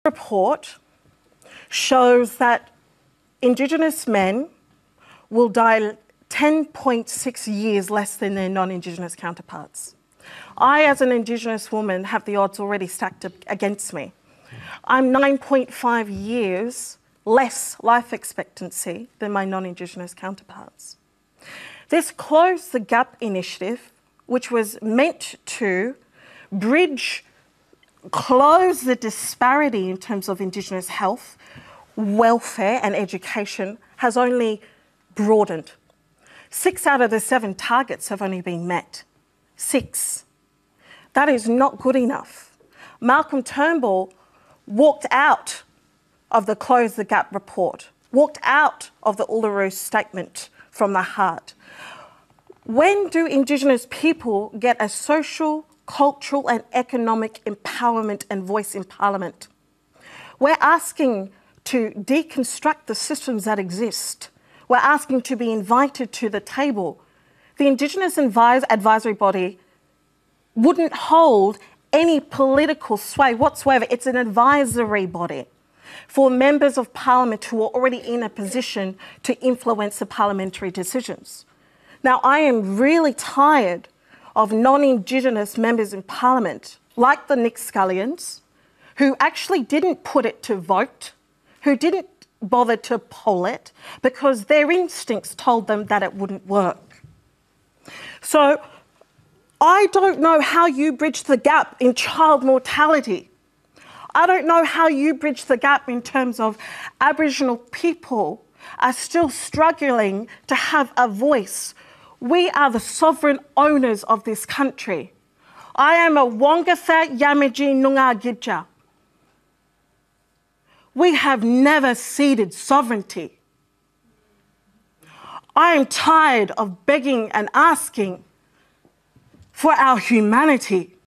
report shows that Indigenous men will die 10.6 years less than their non-Indigenous counterparts. I, as an Indigenous woman, have the odds already stacked against me. I'm 9.5 years less life expectancy than my non-Indigenous counterparts. This Close the Gap initiative, which was meant to close the disparity in terms of Indigenous health, welfare and education, has only broadened. 6 out of the 7 targets have only been met. 6. That is not good enough. Malcolm Turnbull walked out of the Close the Gap report, walked out of the Uluru Statement from the Heart. When do Indigenous people get a social, cultural and economic empowerment and voice in Parliament? We're asking to deconstruct the systems that exist. We're asking to be invited to the table. The Indigenous advisory body wouldn't hold any political sway whatsoever. It's an advisory body for members of Parliament who are already in a position to influence the parliamentary decisions. Now, I am really tired of non-Indigenous members in Parliament, like the Nick Scullions, who actually didn't put it to vote, who didn't bother to poll it, because their instincts told them that it wouldn't work. So I don't know how you bridge the gap in child mortality. I don't know how you bridge the gap in terms of Aboriginal people are still struggling to have a voice. We are the sovereign owners of this country. I am a Wongotha Yamaji Noongar Gidja. We have never ceded sovereignty. I am tired of begging and asking for our humanity.